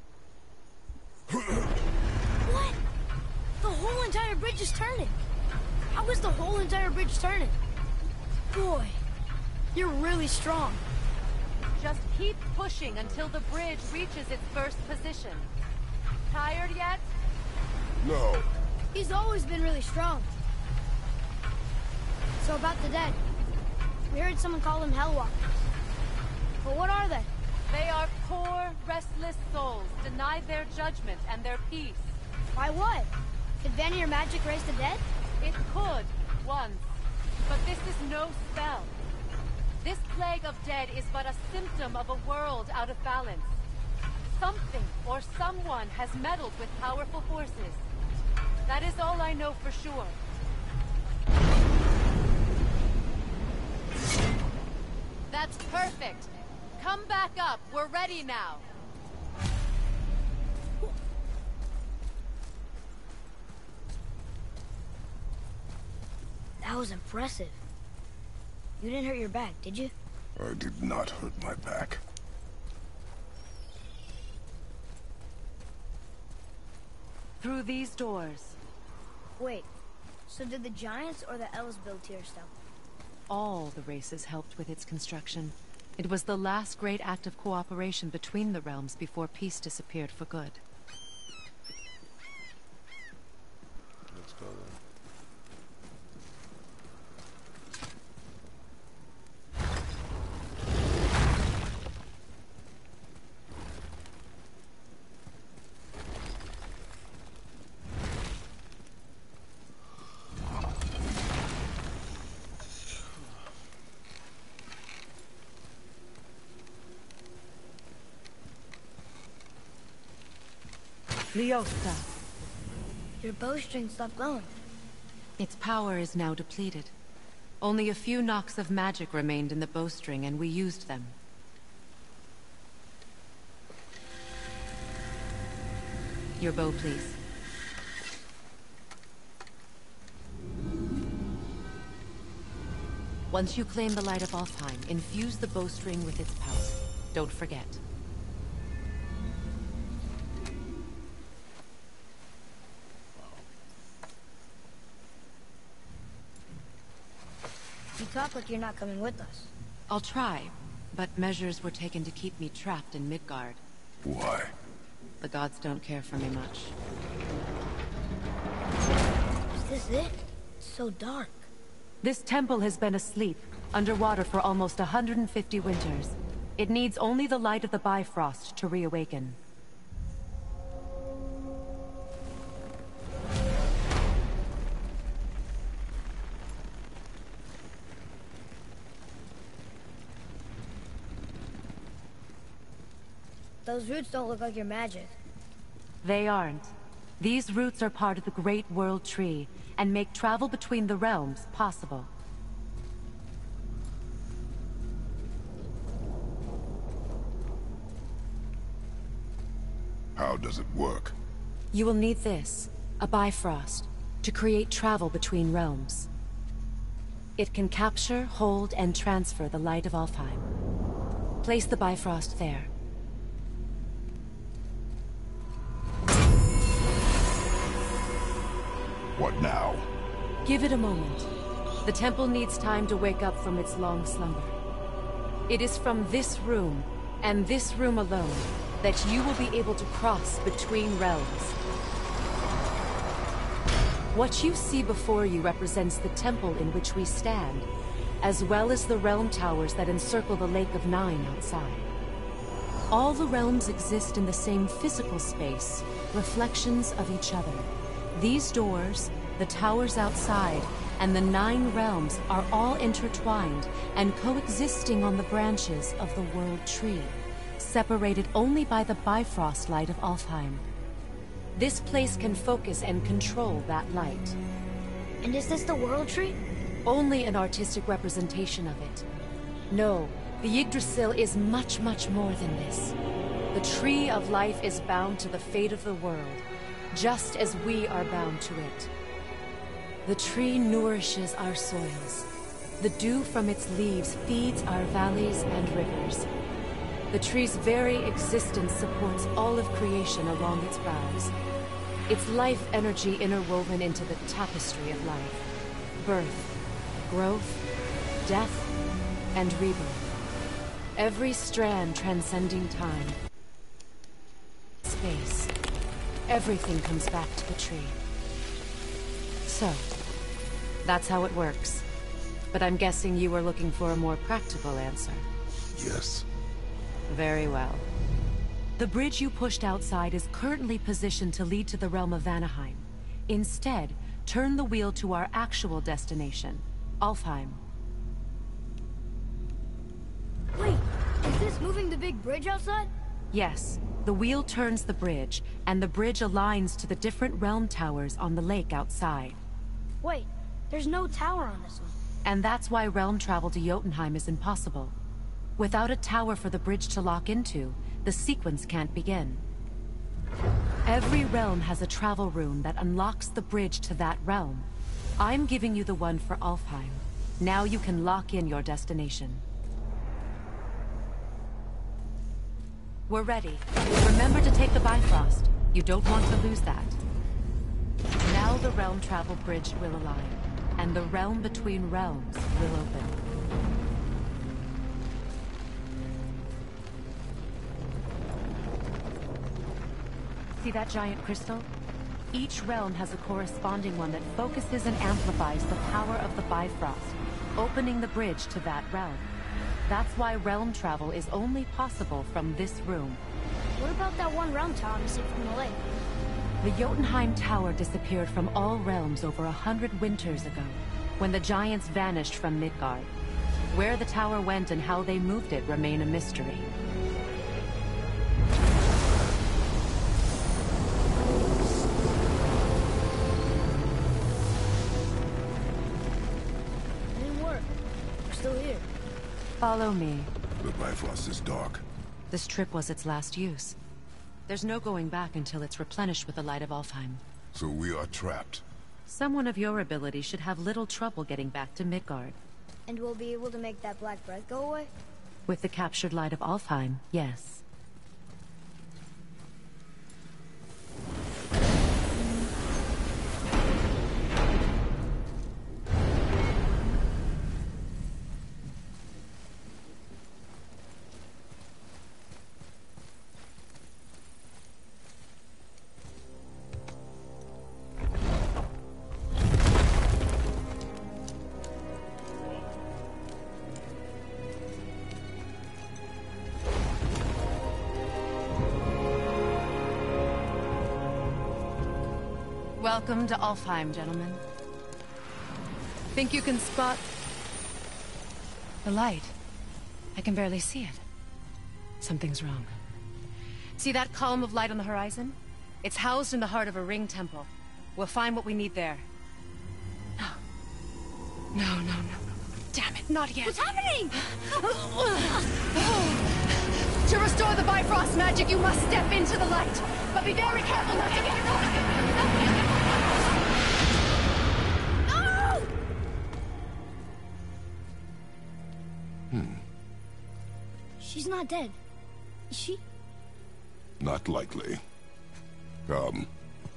What? The whole entire bridge is turning. How is the whole entire bridge turning? Boy, you're really strong. Just keep pushing until the bridge reaches its first position. Tired yet? No. He's always been really strong. So about the dead. We heard someone call them Hellwalkers. But what are they? They are poor, restless souls, denied their judgment and their peace. Why what? Could Vanir magic raise the dead? It could, once. But this is no spell. This plague of dead is but a symptom of a world out of balance. Something or someone has meddled with powerful forces. That is all I know for sure. That's perfect. Come back up. We're ready now. That was impressive. You didn't hurt your back, did you? I did not hurt my back. Through these doors. Wait, so did the Giants or the Elves build Tyr Stone? All the races helped with its construction. It was the last great act of cooperation between the realms before peace disappeared for good. Let's go then. Leosta. Your bowstring stopped glowing. Its power is now depleted. Only a few knocks of magic remained in the bowstring, and we used them. Your bow, please. Once you claim the Light of Alfheim, infuse the bowstring with its power. Don't forget. You talk like you're not coming with us. I'll try, but measures were taken to keep me trapped in Midgard. Why? The gods don't care for me much. Is this it? It's so dark. This temple has been asleep, underwater for almost one hundred fifty winters. It needs only the light of the Bifrost to reawaken. Those roots don't look like your magic. They aren't. These roots are part of the Great World Tree, and make travel between the realms possible. How does it work? You will need this, a Bifrost, to create travel between realms. It can capture, hold, and transfer the light of Alfheim. Place the Bifrost there. What now? Give it a moment. The temple needs time to wake up from its long slumber. It is from this room, and this room alone, that you will be able to cross between realms. What you see before you represents the temple in which we stand, as well as the realm towers that encircle the Lake of Nine outside. All the realms exist in the same physical space, reflections of each other. These doors, the towers outside, and the Nine Realms are all intertwined and coexisting on the branches of the World Tree, separated only by the Bifrost light of Alfheim. This place can focus and control that light. And is this the World Tree? Only an artistic representation of it. No, the Yggdrasil is much, much more than this. The Tree of Life is bound to the fate of the world, just as we are bound to it. The tree nourishes our soils. The dew from its leaves feeds our valleys and rivers. The tree's very existence supports all of creation along its boughs. Its life energy interwoven into the tapestry of life. Birth, growth, death, and rebirth. Every strand transcending time. Space. Everything comes back to the tree. So, that's how it works. But I'm guessing you were looking for a more practical answer. Yes. Very well. The bridge you pushed outside is currently positioned to lead to the realm of Vanaheim. Instead, turn the wheel to our actual destination, Alfheim. Wait, is this moving the big bridge outside? Yes. The wheel turns the bridge, and the bridge aligns to the different realm towers on the lake outside. Wait, there's no tower on this one. And that's why realm travel to Jotunheim is impossible. Without a tower for the bridge to lock into, the sequence can't begin. Every realm has a travel rune that unlocks the bridge to that realm. I'm giving you the one for Alfheim. Now you can lock in your destination. We're ready. Remember to take the Bifrost. You don't want to lose that. Now the realm travel bridge will align, and the realm between realms will open. See that giant crystal? Each realm has a corresponding one that focuses and amplifies the power of the Bifrost, opening the bridge to that realm. That's why realm travel is only possible from this room. What about that one realm tower missing from the lake? The Jotunheim Tower disappeared from all realms over a hundred winters ago, when the giants vanished from Midgard. Where the tower went and how they moved it remain a mystery. It didn't work. We're still here. Follow me. The Bifrost is dark. This trip was its last use. There's no going back until it's replenished with the light of Alfheim. So we are trapped. Someone of your ability should have little trouble getting back to Midgard. And we'll be able to make that black breath go away? With the captured light of Alfheim, yes. Welcome to Alfheim, gentlemen. Think you can spot the light? I can barely see it. Something's wrong. See that column of light on the horizon? It's housed in the heart of a ring temple. We'll find what we need there. No. No, no, no, no. Damn it, not yet. What's happening? To restore the Bifrost magic, you must step into the light. But be very careful not to get your own. She's not dead. Is she? Not likely. Come.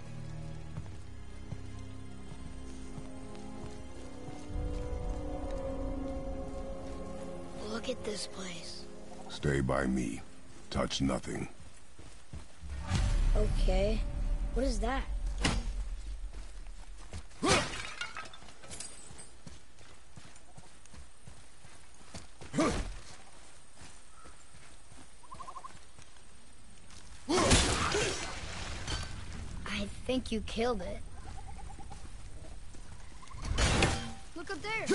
Look at this place. Stay by me. Touch nothing. Okay. What is that? I think you killed it. Look up there!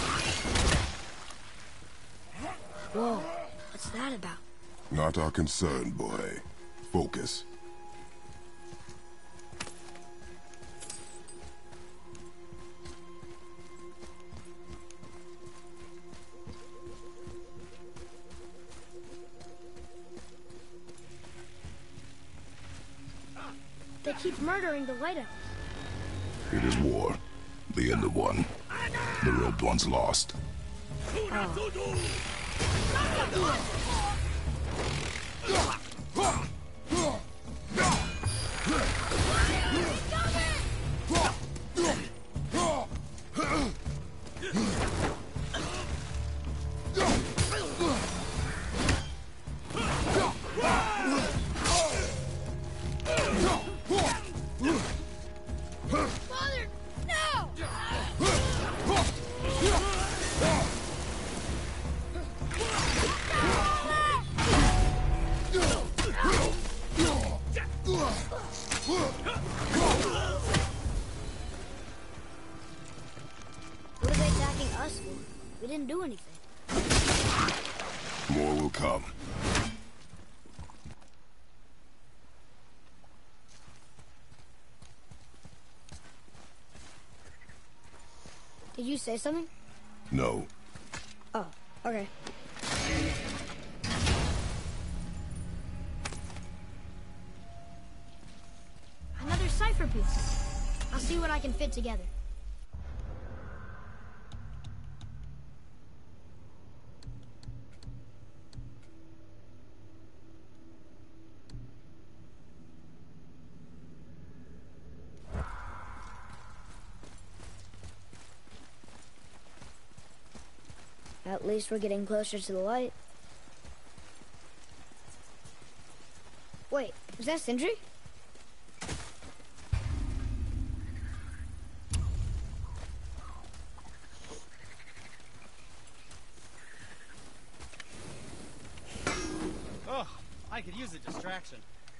Whoa, what's that about? Not our concern, boy. Focus. They keep murdering the lighthouse. It is war. The end of one. The robed one's lost. Father, no! What are they attacking us for? We didn't do anything. More will come. Did you say something? No. Oh, okay. Another cipher piece. I'll see what I can fit together. At least we're getting closer to the light. Wait, is that Sindri? Oh, I could use a distraction.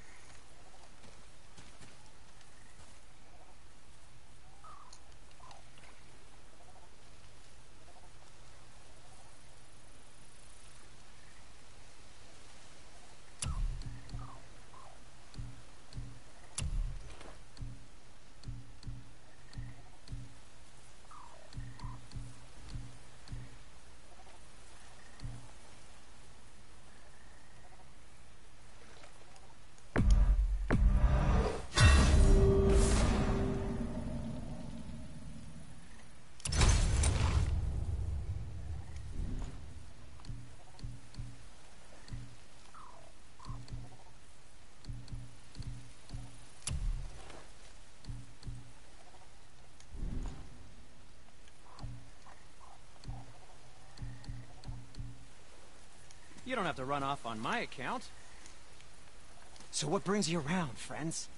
You don't have to run off on my account. So what brings you around, friends?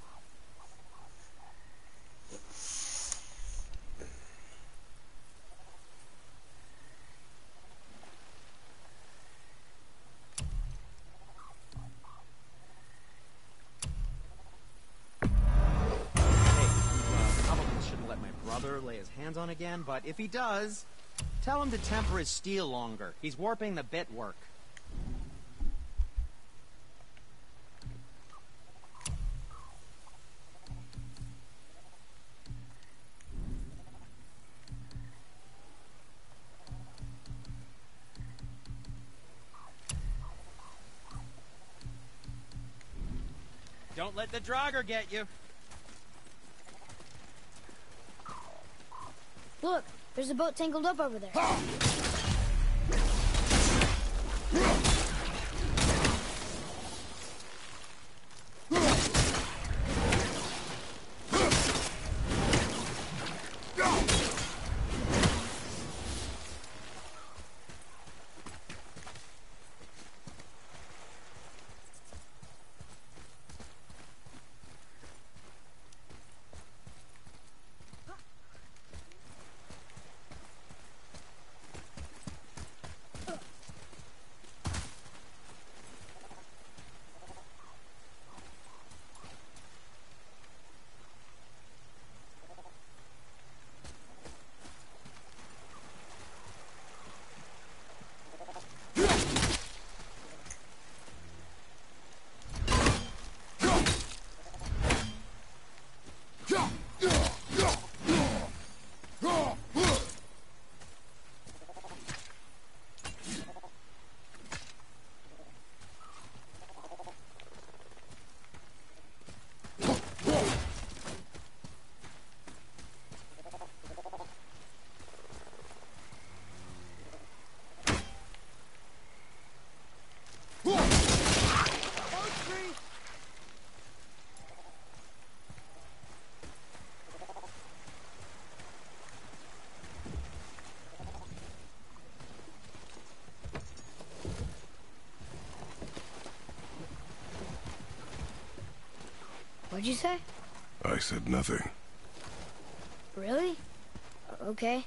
Hey, you uh, probably shouldn't let my brother lay his hands on again, but if he does, tell him to temper his steel longer. He's warping the bit work. Don't let the Draugr get you. Look, there's a boat tangled up over there. What'd you say? I said nothing. Really? Okay.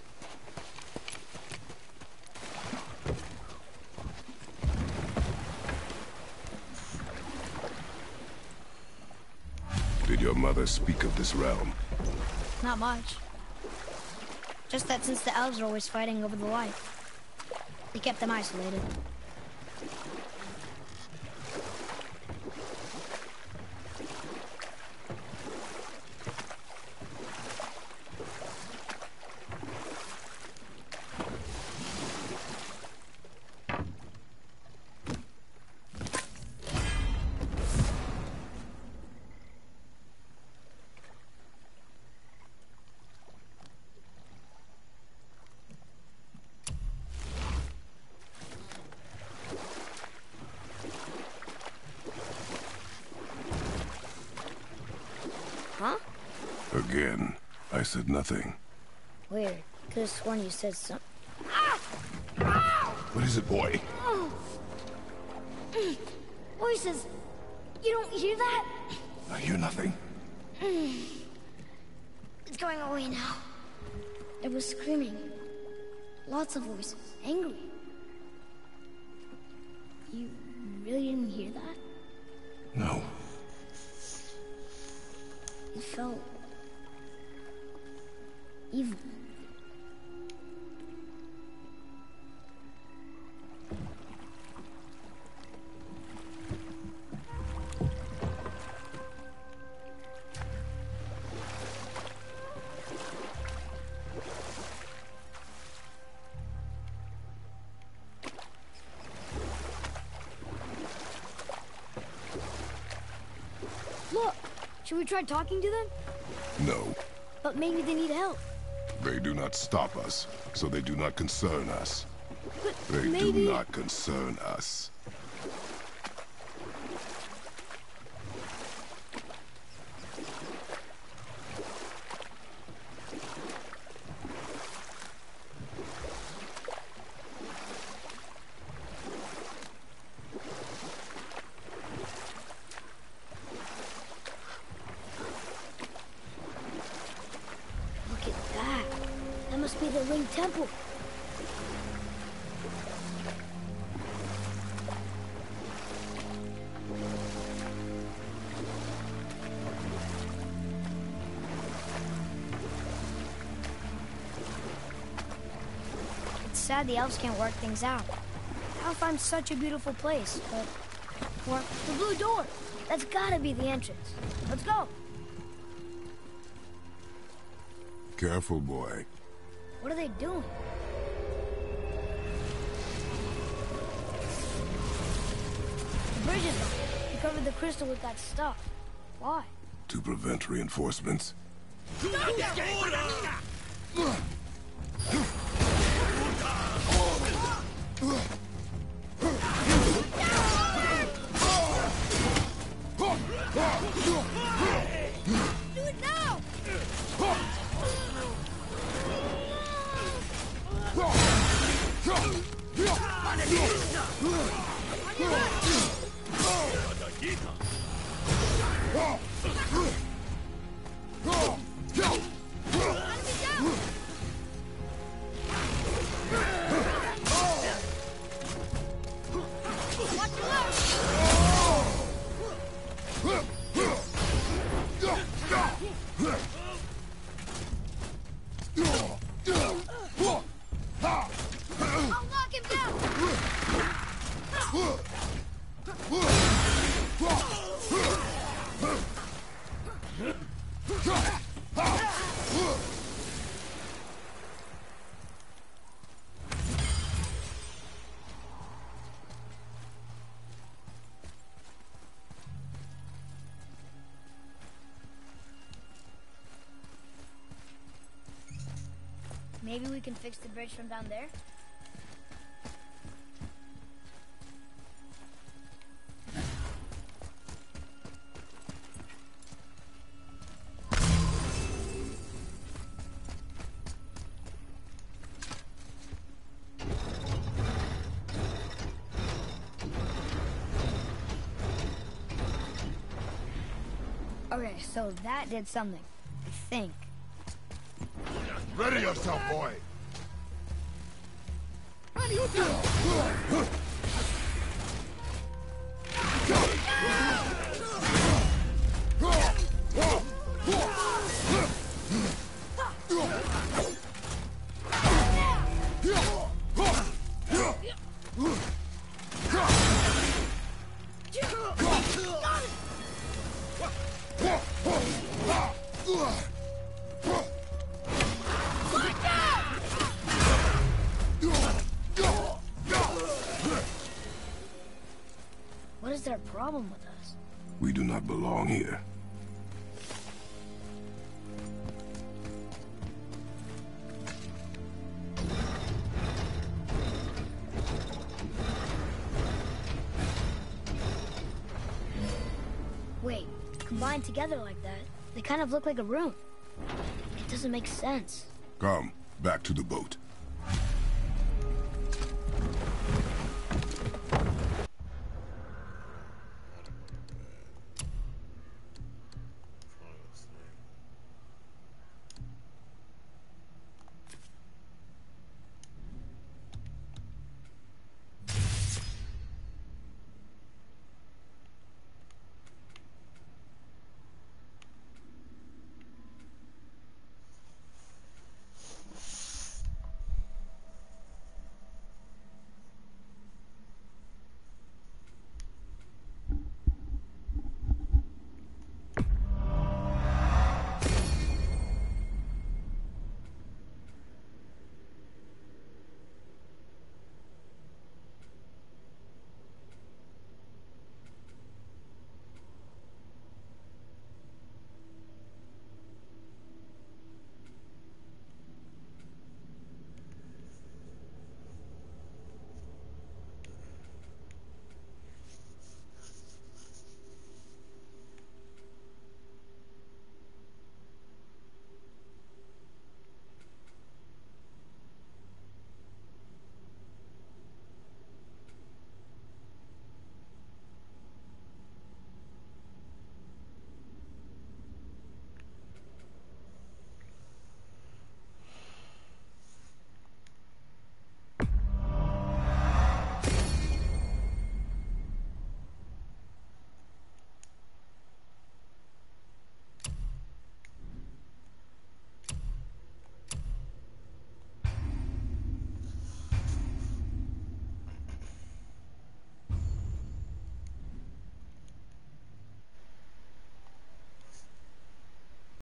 Did your mother speak of this realm? Not much. Just that since the elves are always fighting over the light, they kept them isolated. Huh? Again, I said nothing. Weird. Could have sworn you said something. What is it, boy? Voices! You don't hear that? I hear nothing. It's going away now. It was screaming. Lots of voices. Angry. You really didn't hear that? No. It felt... evil. Look! Should we try talking to them? No. But maybe they need help. They do not stop us, so they do not concern us. But They maybe... do not concern us. Look at that. That must be the Ring Temple. It's sad the elves can't work things out. Alfheim's such a beautiful place, but... Or the blue door. That's gotta be the entrance. Let's go. Careful, boy. What are they doing? The bridge is gone. They covered the crystal with that stuff. Why? To prevent reinforcements. Do it now! I'll knock him down! Maybe we can fix the bridge from down there? Okay, so that did something. I think. Ready yourself, boy! What are you doing? What is their problem with us? We do not belong here. Wait, combined together like that, they kind of look like a room. It doesn't make sense. Come, back to the boat.